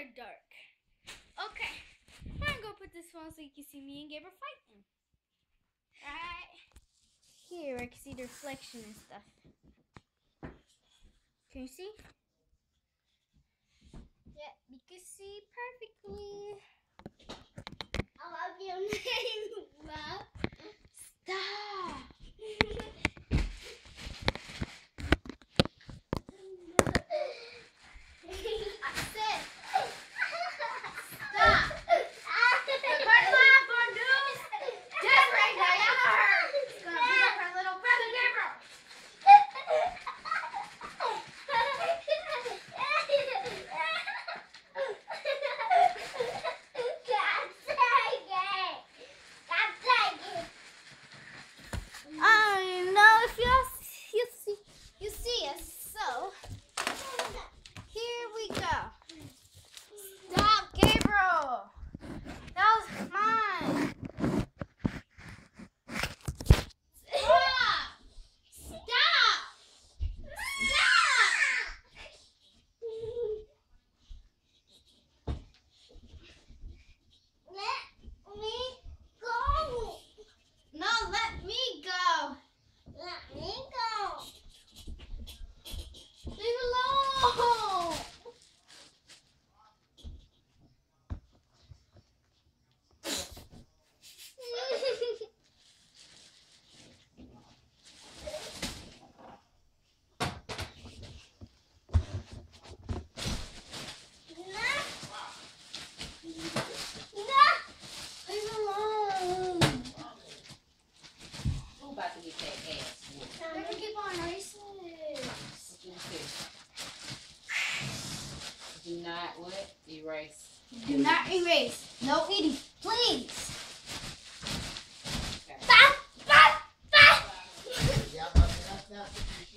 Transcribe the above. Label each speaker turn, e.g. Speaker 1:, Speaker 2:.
Speaker 1: kind of dark. Okay, I'm gonna go put this phone so you can see me and Gabriel fighting. Alright. Here, I can see the reflection and stuff. Can you see? Yeah, you can see perfectly. I love your name, Mom. Stop.
Speaker 2: Do not what? Erase.
Speaker 1: Do not erase. No eating, please.
Speaker 2: Okay.
Speaker 1: Stop! Stop! Stop!